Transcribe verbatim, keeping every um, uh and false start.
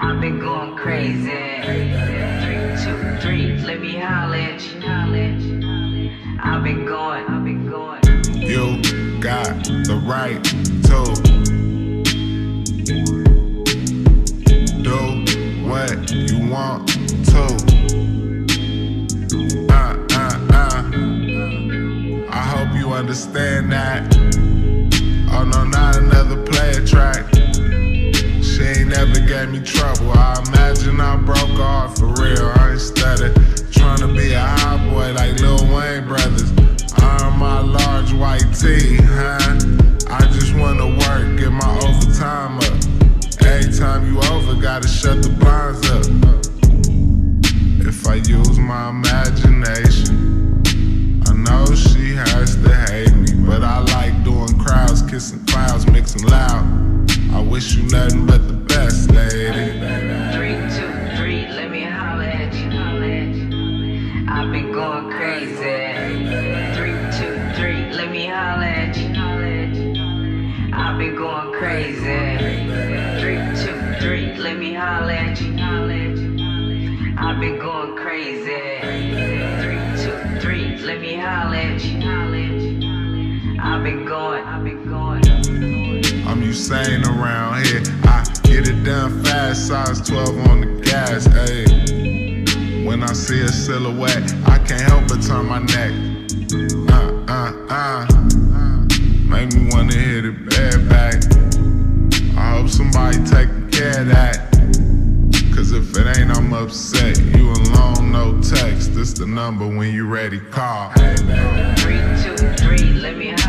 I've been going crazy. Three, two, three, let me holler at you. I've been going, I've been going. You got the right to do what you want to. Uh, uh, uh. I hope you understand that. Oh no, not another player track. She ain't never gave me trouble. I imagine I broke her heart for real. I ain't studied tryna be a hot boy like Lil Wayne brothers. I'm my large white tee, huh? I just wanna work, get my overtime up. Every time you over, gotta shut the blinds up. If I use my imagination, I know she has to hate me, but I like doing crowds, kissing clouds, mixing loud. I wish you nothing but the best, lady. Three, two, three, let me holler at you. I've been going crazy. Three, two, three, let me holler at you. I've been going crazy. Three, two, three, let me holler at you. I've been going crazy. Three, two, three, let me holler at you. I've been going, I've been going. I'm Usain around here. I get it done fast, size twelve on the gas, ayy. When I see a silhouette, I can't help but turn my neck. Uh, uh, uh. Make me wanna hit it bad back. I hope somebody taking care of that. Cause if it ain't, I'm upset. You alone, no text. This the number when you ready, call. Three, two, three, let me holler.